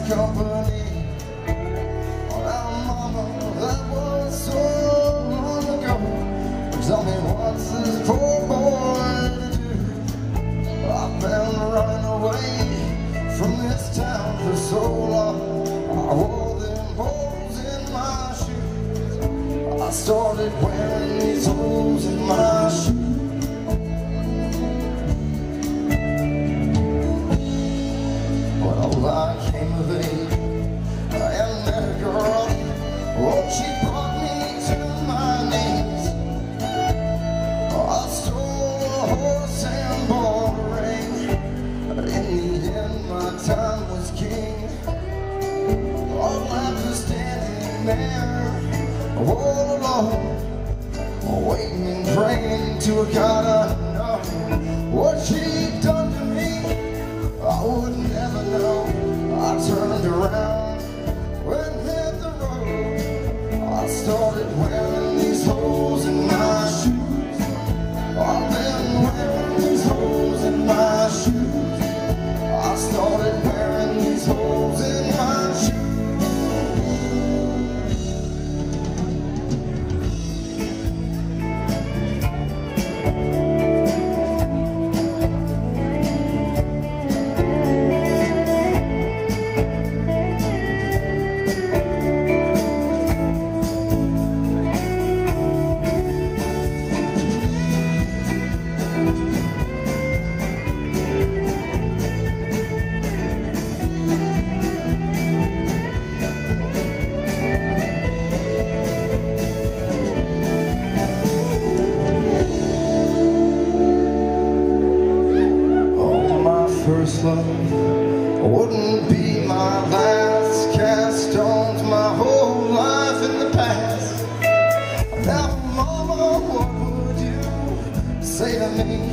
company. Well, mama, that was so long ago. Tell me what's this poor boy to do? I've been running away from this town for so long. I wore them holes in my shoes. I started wearing these holes in my shoes. Well, I came of age and met a girl. Oh, she brought me to my knees. I stole a horse and bought a ring. In the end, my time was king. All after standing there, all alone, waiting and praying to a God unknown. What she'd done to me, I would never know. I turned around, went hit the road. I started wearing these holes in my shoes. I've been wearing these holes in my shoes. I started wearing these holes in my shoes. First love wouldn't be my last. Cast stones my whole life in the past. Now, mama, what would you say to me